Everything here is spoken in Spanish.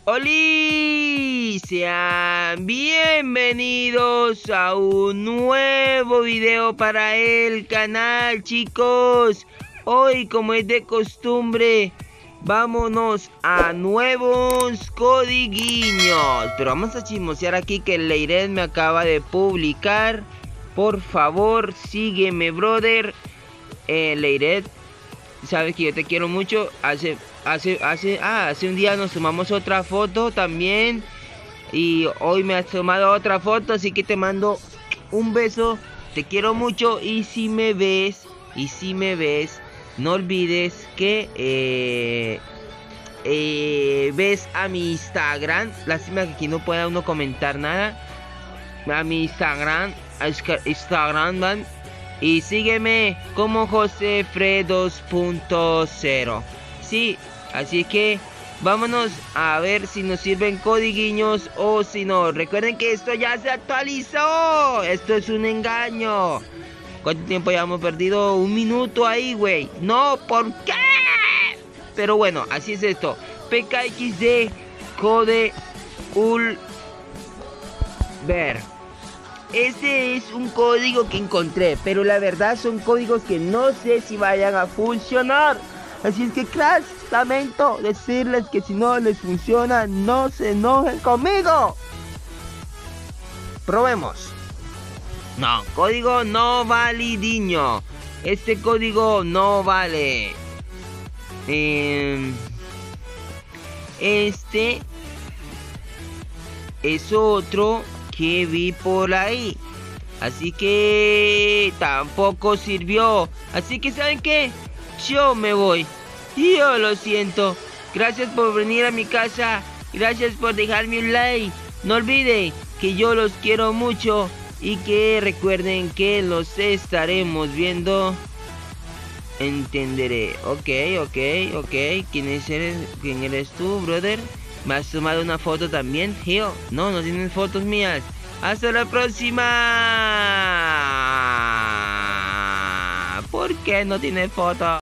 ¡Holi! Sean bienvenidos a un nuevo video para el canal, chicos. Hoy, como es de costumbre, vámonos a nuevos codiguiños. Pero vamos a chismosear aquí que Leiret me acaba de publicar. Por favor, sígueme, brother. Leiret, sabes que yo te quiero mucho. Hace un día nos tomamos otra foto también. Y hoy me has tomado otra foto, así que te mando un beso. Te quiero mucho. Y si me ves, no olvides que ves a mi Instagram. Lástima que aquí no pueda uno comentar nada. A mi Instagram, man. Y sígueme como Josefred 2.0. Sí, así que vámonos a ver si nos sirven codiguiños o si no. Recuerden que esto ya se actualizó. Esto es un engaño. ¿Cuánto tiempo ya hemos perdido? Un minuto ahí, güey. No, ¿por qué? Pero bueno, así es esto. PKXD Code Ulver. Ese es un código que encontré, pero la verdad son códigos que no sé si vayan a funcionar. Así es que, cracks, lamento decirles que si no les funciona, no se enojen conmigo. Probemos. No, código no validiño. Este código no vale. Este es otro que vi por ahí, así que tampoco sirvió. Así que ¿saben qué? Yo me voy. Yo lo siento. Gracias por venir a mi casa. Gracias por dejarme un like. No olviden que yo los quiero mucho y que recuerden que los estaremos viendo. Entenderé. Ok. ¿Quién eres tú, brother? ¿Me has tomado una foto también, Gio? No tienen fotos mías. ¡Hasta la próxima! ¿Por qué no tiene foto?